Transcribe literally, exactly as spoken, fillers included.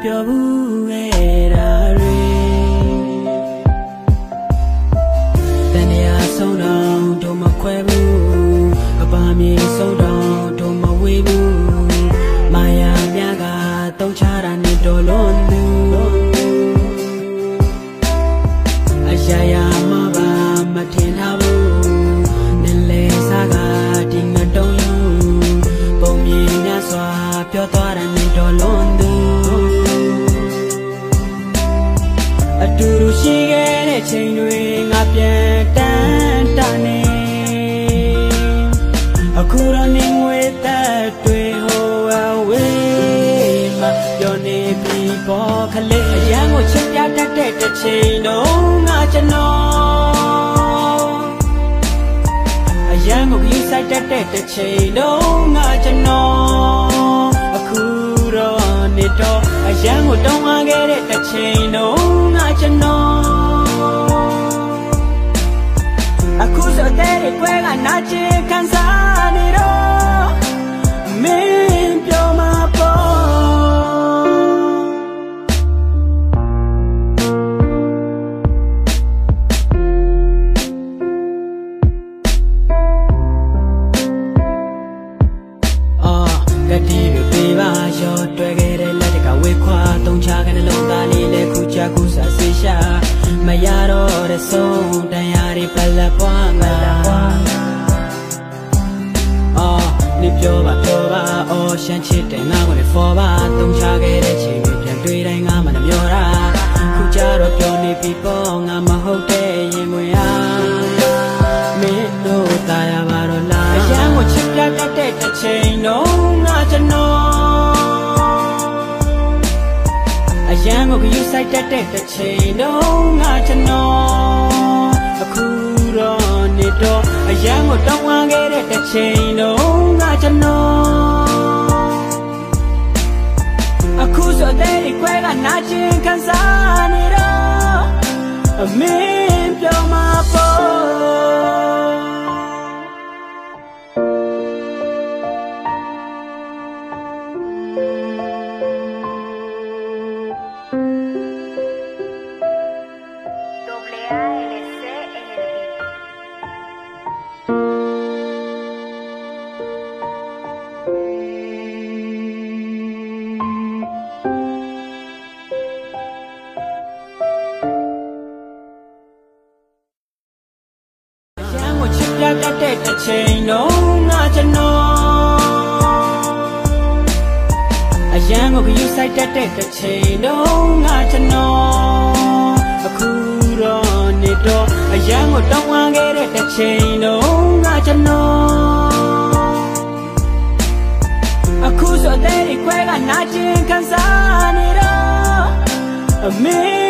ပြောဘူးခဲ့တာတွေတန်ရာဆုံးတော့တို့မခွဲဘူးအပါမြေဆုံးတော့တို့မဝေးဘူးမာယာများကတုံးချတာနဲ့တော်လွန်သူအရာရာမပါမထင်ထားဘူးနည်းလေစားကဒီငတ်တုံးယူပုံမြင်များစွာပြောသွားတာနဲ့တော်လွန်သူအတူတူရှိခဲ့တဲ့ချိန်တွေငါပြန်တန်းတနေအခုတော့နေငွေသက်တွေဟိုအဝေးမှာပြောနေပြီပေါ်ခလေးအရန်ကိုချစ်ပြတတ်တဲ့တစ်ချိန်တော့ငါကျွန်တော်အရန်ကိုယူဆိုင်တတ်တဲ့တစ်ချိန်တော့ငါကျွန်တော်အခုတော့နေတော့အရန်ကိုတောင်းအားခဲ့တဲ့တစ်ချိန်တော့ငါကျွန်တော်အခုဆိုတဲ့ကွဲကနာချင်ခံစားနေတော့မင်းပြောမှာပေါ့အော်ကတိတွေပေးပါရောတွေ့ခဲ့တဲ့လက်တကဝေခွာတုံးချကနှလုံးသားလေးနဲ့ခုချခုစားစေရှာမရတော့တဲ့ဆုံးတရားတွေပလက်ပွားငါအော်နေပြောပါပြောပါအော်ရှမ်းချစ်တဲ့ငါကိုလည်း for ပါတုံးချခဲ့တဲ့ချိန်တွေပြန်တွေ့တိုင်းငါမှလည်းမျောတာခုကြတော့ပြောနေပြီပေါ့ငါမဟုတ်တဲ့ရင်ဝင်အားမင်းတို့တာရပါတော့လားအရန်ကိုချစ်ပြတတ်တဲ့တစ်ချိန်တော့ငါကျွန်တော်အရန်ကိုယူဆိုင်တတ်တဲ့တစ်ချိန်တော့ငါကျွန်တော်အခုတော့နေတော့အရန်ကိုတောင်းဝမ်းခဲ့တဲ့တစ်ချိန်တော့ငါကျွန်တော်အခုဆိုတဲ့ခွဲကနာချင်ခံစားနေတော့အမင်းပြောမှာပေါ့ပြတတ်တဲ့တစ်ချိန်တော့ငါကျွန်တော်အရန်ကိုယူဆိုင်တတ်တဲ့တစ်ချိန်တော့ငါကျွန်တော်အခုတော့နေတော့အရန်ကိုတောင်းဝမ်းခဲ့တဲ့တစ်ချိန်တော့ငါကျွန်တော်အခုဆိုတဲ့ခွဲကနာကျင်ခံစားနေတော့အမေ